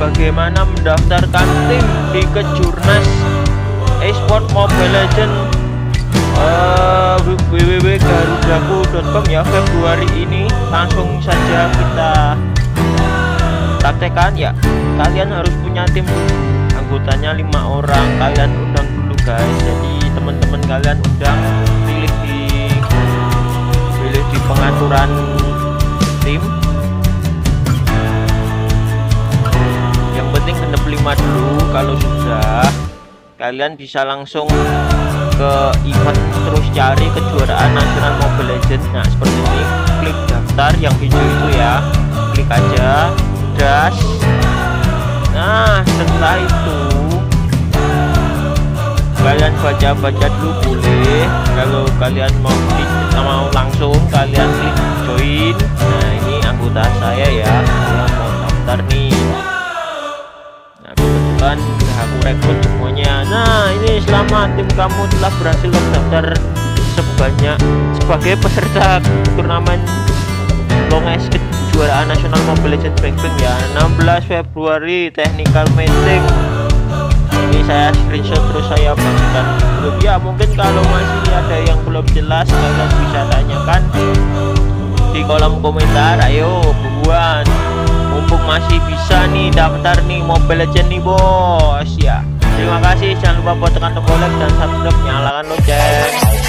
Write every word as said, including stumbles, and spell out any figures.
bagaimana mendaftarkan tim di Kejurnas Esport Mobile Legends uh, w w w titik garudaku titik com ya Februari ini. Langsung saja kita praktekkan ya. Kalian harus punya tim, anggotanya lima orang. Kalian undang dulu guys, jadi teman-teman kalian undang, pilih di pilih di pengaturan tim. Yang penting genep lima dulu. Kalau sudah, kalian bisa langsung ke event, terus cari kejuaraan nasional Mobile Legends. Nah seperti ini, klik daftar yang hijau itu ya, klik aja das. Nah setelah itu kalian baca-baca dulu boleh. Kalau kalian mau mau langsung, kalian klik join. Nah ini anggota saya ya, saya mau daftar nih. Nah kebetulan udah aku rekrut semuanya. Nah ini selamat, tim kamu telah berhasil terdaftar sebanyak sebagai peserta turnamen Longes kejuaraan nasional Mobile Legends Bang Bang ya, enam belas Februari technical meeting. Ini saya screenshot terus saya bagikan grup ya. Mungkin kalau masih ada yang belum jelas, kalian bisa tanyakan di kolom komentar. Ayo buruan, mumpung masih bisa nih daftar nih Mobile Legends nih bos ya. Terima kasih, jangan lupa buat tekan tombol like dan subscribe, nyalakan lonceng.